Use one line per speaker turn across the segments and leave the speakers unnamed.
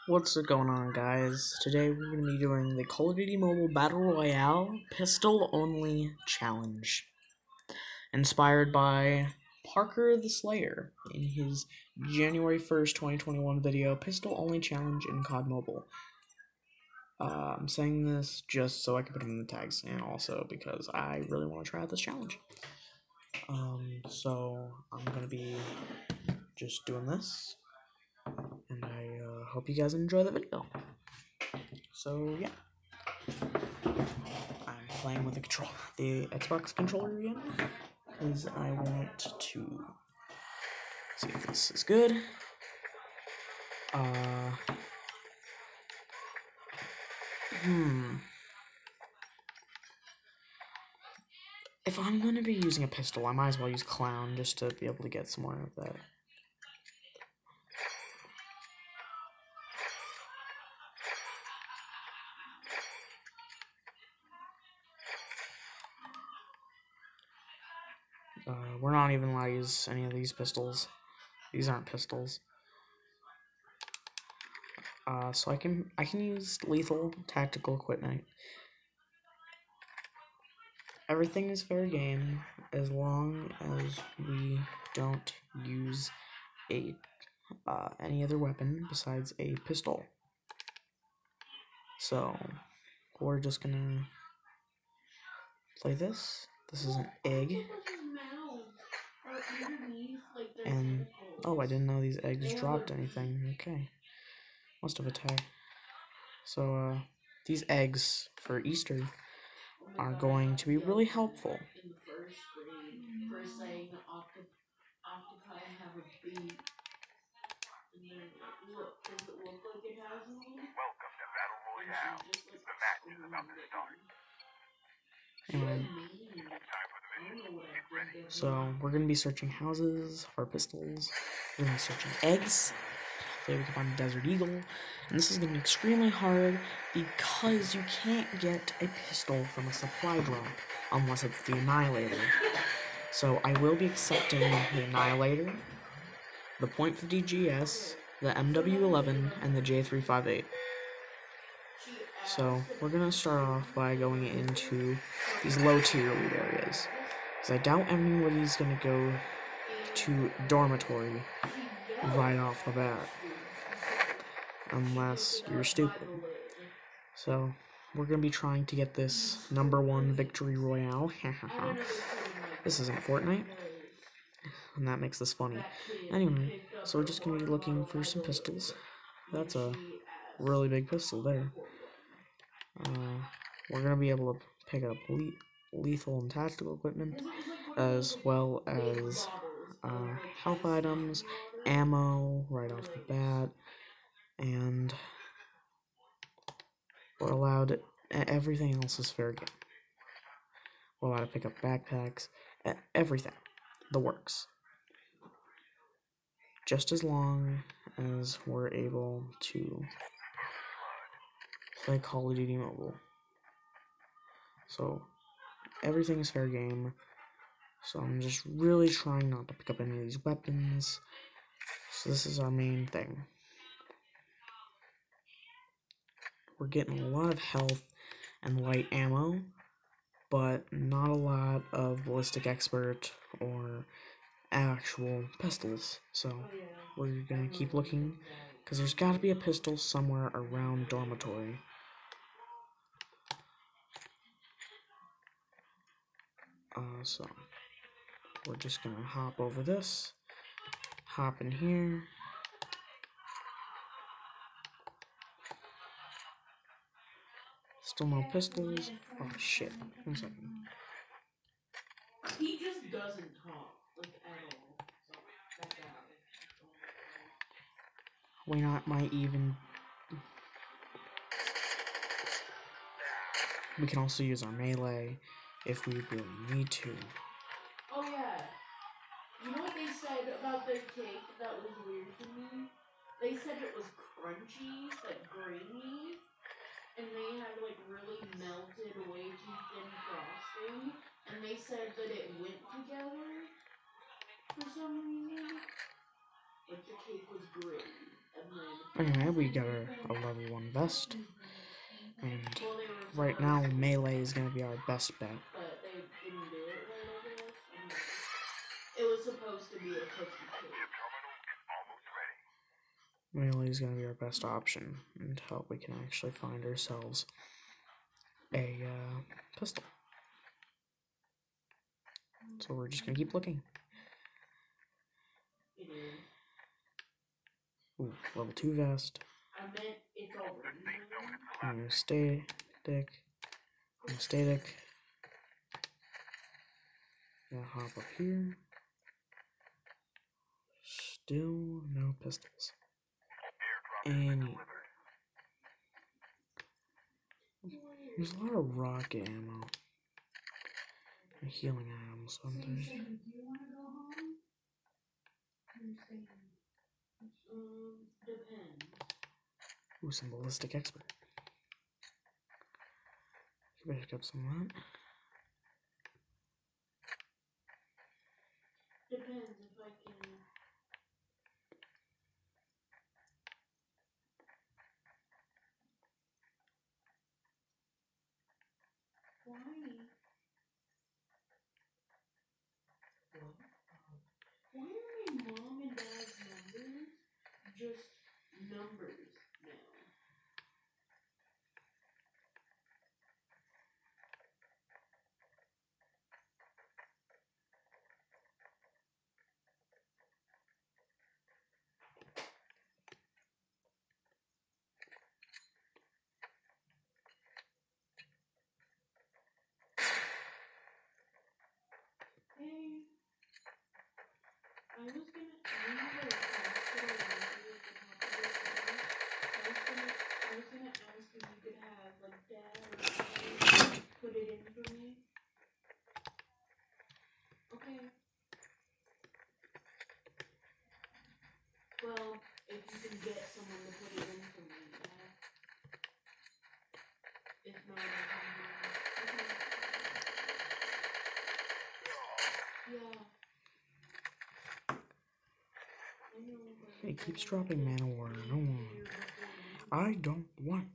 What's going on, guys? Today we're going to be doing the Call of Duty Mobile Battle Royale Pistol Only Challenge, inspired by Parker the Slayer in his January 1st, 2021 video, Pistol Only Challenge in COD Mobile. I'm saying this just so I can put it in the tags, and also because I really want to try out this challenge. So I'm going to be just doing this, and I hope you guys enjoy the video. So yeah, I'm playing with the Xbox controller again, because I want to see if this is good. If I'm gonna be using a pistol, I might as well use Clown just to be able to get some more of that. We're not even allowed to use any of these pistols. These aren't pistols. So I can use lethal tactical equipment. Everything is fair game as long as we don't use any other weapon besides a pistol. So we're just gonna play this. This is an egg. And oh, I didn't know these eggs dropped anything. Okay, must have attacked. So these eggs for Easter are going to be really helpful. Anyway, so we're gonna be searching houses for pistols. We're gonna be searching eggs. Hopefully we can find a Desert Eagle. And this is gonna be extremely hard because you can't get a pistol from a supply drop unless it's the Annihilator. So I will be accepting the Annihilator, the .50 GS, the MW11, and the J358. So we're gonna start off by going into these low tier loot areas, because I doubt anybody's gonna go to dormitory right off the bat, unless you're stupid. So we're gonna be trying to get this #1 victory royale. This isn't Fortnite, and that makes this funny. Anyway, so we're just gonna be looking for some pistols. That's a really big pistol there. We're gonna be able to pick up lethal and tactical equipment, as well as health items, ammo right off the bat, and we're allowed. Everything else is fair game. We're allowed to pick up backpacks, everything, the works. Just as long as we're able to play Call of Duty Mobile. So everything is fair game. So I'm just really trying not to pick up any of these weapons. So this is our main thing. We're getting a lot of health and light ammo, but not a lot of ballistic expert or actual pistols. So we're gonna keep looking, because there's got to be a pistol somewhere around dormitory. So we're just gonna hop over this, hop in here. Still no pistols. Oh shit. 1 second.
He just doesn't talk, like, at all.
We might even. We can also use our melee if we really need to.
Oh yeah. You know what they said about their cake that was weird to me? They said it was crunchy, but grainy, and they had like really melted, way too thin frosting, and they said that it went together for some reason, but the cake was grainy. And then
Anyway, we got a level 1 vest, and
well, they were
right now melee is going to be our best bet.
but they didn't do it right, I guess. I don't know. It was supposed to be a cookie cake.
Melee is going to be our best option until we can actually find ourselves a pistol. So we're just going to keep looking.
It is.
Ooh, level 2 vest.
I meant it's already moving.
I'm going to static. I'm static. Gonna hop up here. Still no pistols. Any. There's a lot of rocket ammo. And healing items. So there's...
Depends.
Ooh, some ballistic expert. Pick up some of that.
Depends if I can. Why? Why are my mom and dad's numbers just numbers now? Hey, I was gonna ask if you could have like dad or somebody put it in for me. Okay. Well, if you can get someone to put it in for me, yeah. If not, I can do it. Okay. Yeah. I know, but
It keeps dropping mana water. I don't want. I don't want.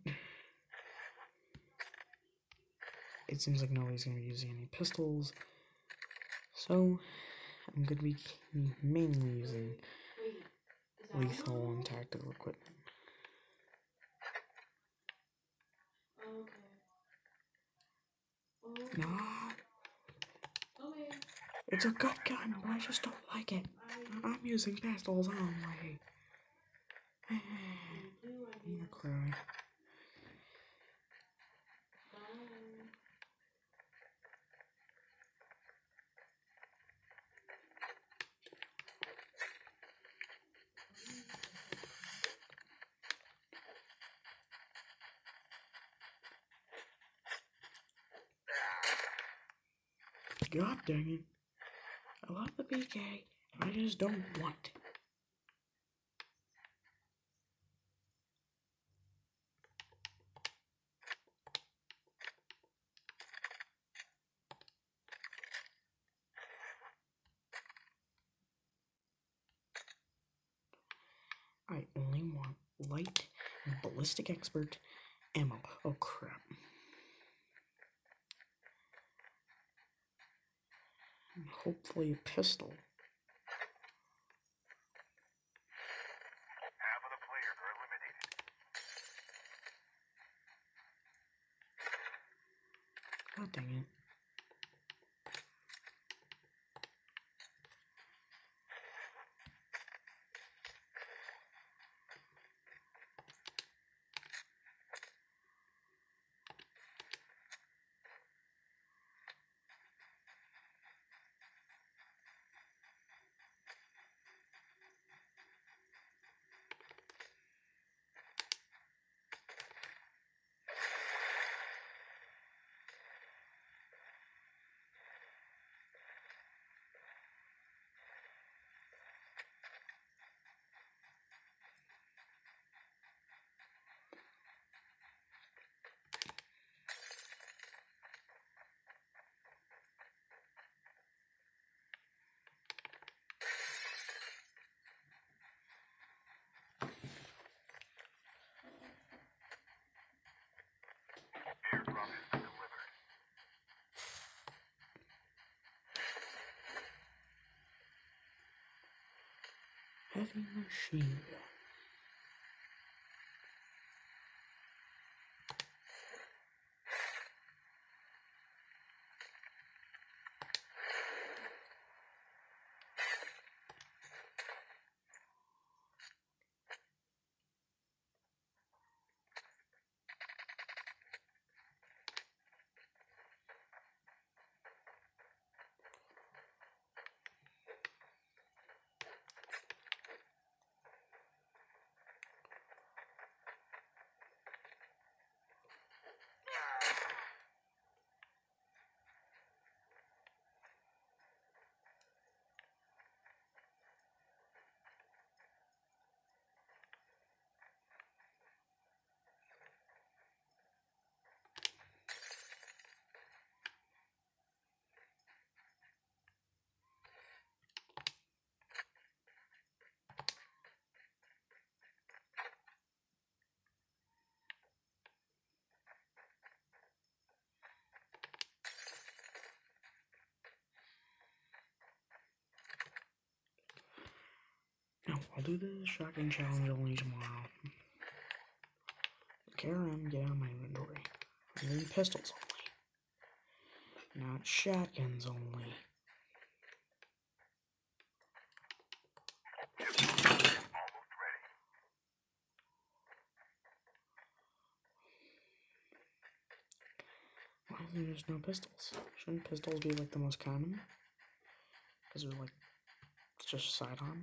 It seems like nobody's gonna be using any pistols, so I'm gonna be mainly using lethal and tactical equipment.
Okay.
Nah,
Okay.
it's a good gun, but I just don't like it. I'm using pistols only. I'm gonna cry. God dang it. I love the PK. I just don't want it. I only want light and ballistic expert ammo. Oh crap. And hopefully a pistol.
Half of the players are eliminated.
God dang it. heavy machine gun. No, I'll do the shotgun challenge only tomorrow. KRM, get out of my inventory. I'm doing pistols only. Not shotguns only.
Almost ready.
Why there's no pistols? Shouldn't pistols be like the most common? Because they're like, it's just sidearm.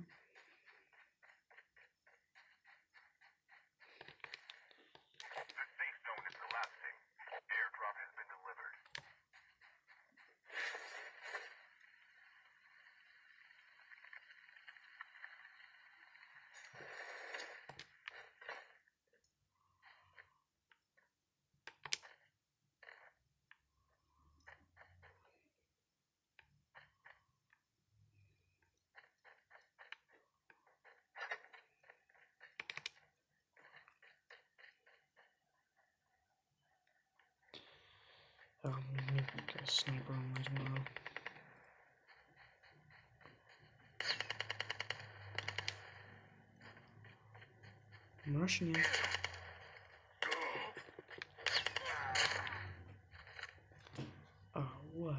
The safe zone is collapsing. Airdrop has been delivered.
Maybe get a sniper on me tomorrow. I'm rushing you. Oh, what?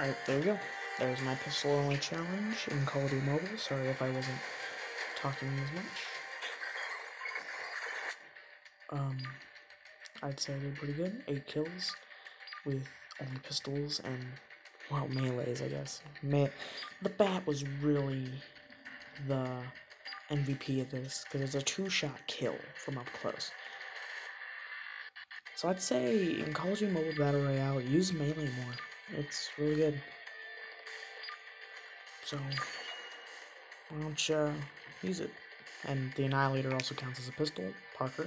Alright, there you go. There's my pistol-only challenge in Call of Duty Mobile. Sorry if I wasn't talking as much. I'd say I did pretty good. 8 kills with only pistols and, well, melees, I guess. The bat was really the MVP of this, because it's a 2-shot kill from up close. So I'd say in Call of Duty Mobile Battle Royale, use melee more. It's really good. So, why don't you use it? And the Annihilator also counts as a pistol, Parker.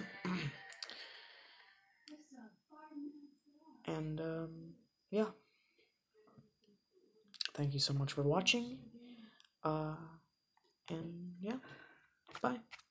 And, yeah. Thank you so much for watching. And, yeah. Bye.